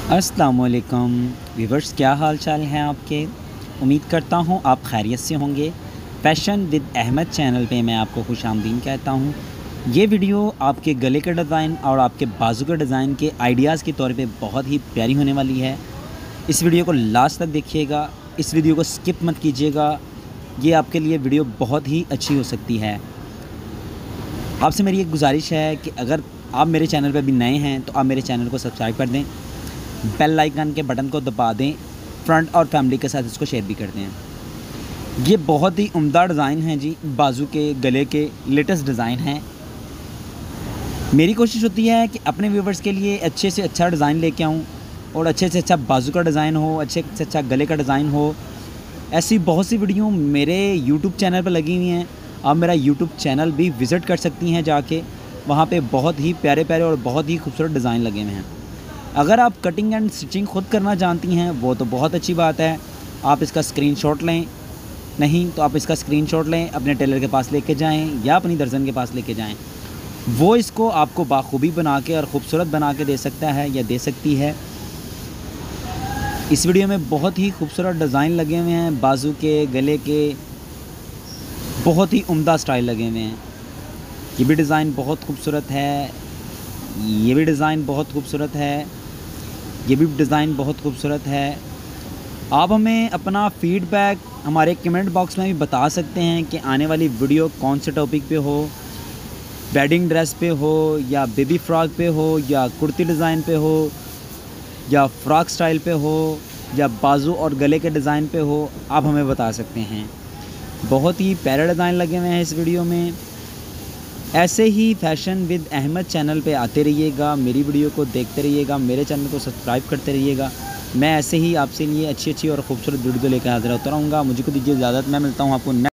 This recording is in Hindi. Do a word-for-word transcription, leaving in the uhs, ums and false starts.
अस्सलामुअलैकुम व्यूवर्स, क्या हाल चाल हैं आपके। उम्मीद करता हूँ आप खैरियत से होंगे। फ़ैशन विद अहमद चैनल पे मैं आपको खुशामदीद कहता हूँ। ये वीडियो आपके गले के डिज़ाइन और आपके बाजू के डिज़ाइन के आइडियाज़ के तौर पे बहुत ही प्यारी होने वाली है। इस वीडियो को लास्ट तक देखिएगा, इस वीडियो को स्किप मत कीजिएगा। ये आपके लिए वीडियो बहुत ही अच्छी हो सकती है। आपसे मेरी एक गुजारिश है कि अगर आप मेरे चैनल पर अभी नए हैं तो आप मेरे चैनल को सब्सक्राइब कर दें, बेल आइकन के बटन को दबा दें, फ्रेंड और फैमिली के साथ इसको शेयर भी कर दें। ये बहुत ही उम्दा डिज़ाइन है जी, बाजू के गले के लेटेस्ट डिज़ाइन हैं। मेरी कोशिश होती है कि अपने व्यूवर्स के लिए अच्छे से अच्छा डिज़ाइन लेके आऊँ और अच्छे से अच्छा बाजू का डिज़ाइन हो, अच्छे से अच्छा गले का डिज़ाइन हो। ऐसी बहुत सी वीडियो मेरे यूट्यूब चैनल पर लगी हुई हैं। आप मेरा यूट्यूब चैनल भी विज़िट कर सकती हैं जाके, वहाँ पे बहुत ही प्यारे प्यारे और बहुत ही खूबसूरत डिज़ाइन लगे हुए हैं। अगर आप कटिंग एंड स्टिचिंग खुद करना जानती हैं वो तो बहुत अच्छी बात है, आप इसका स्क्रीनशॉट लें। नहीं तो आप इसका स्क्रीनशॉट लें, अपने टेलर के पास लेके जाएं या अपनी दर्जन के पास लेके जाएं। वो इसको आपको बाखूबी बना के और ख़ूबसूरत बना के दे सकता है या दे सकती है। इस वीडियो में बहुत ही खूबसूरत डिज़ाइन लगे हुए हैं, बाजू के गले के बहुत ही उम्दा स्टाइल लगे हुए हैं। ये भी डिज़ाइन बहुत खूबसूरत है, ये भी डिज़ाइन बहुत खूबसूरत है, ये भी डिज़ाइन बहुत खूबसूरत है। आप हमें अपना फ़ीडबैक हमारे कमेंट बॉक्स में भी बता सकते हैं कि आने वाली वीडियो कौन से टॉपिक पे हो, वेडिंग ड्रेस पे हो या बेबी फ्रॉक पे हो या कुर्ती डिज़ाइन पे हो या फ्रॉक स्टाइल पे हो या बाजू और गले के डिज़ाइन पे हो, आप हमें बता सकते हैं। बहुत ही प्यारे डिज़ाइन लगे हुए हैं इस वीडियो में। ऐसे ही फ़ैशन विद अहमद चैनल पे आते रहिएगा, मेरी वीडियो को देखते रहिएगा, मेरे चैनल को सब्सक्राइब करते रहिएगा। मैं ऐसे ही आपसे लिए अच्छी अच्छी और ख़ूबसूरत वीडियो लेकर हाज़िर होता रहूँगा। मुझे को दीजिए इजाज़त, मैं मिलता हूँ आपको।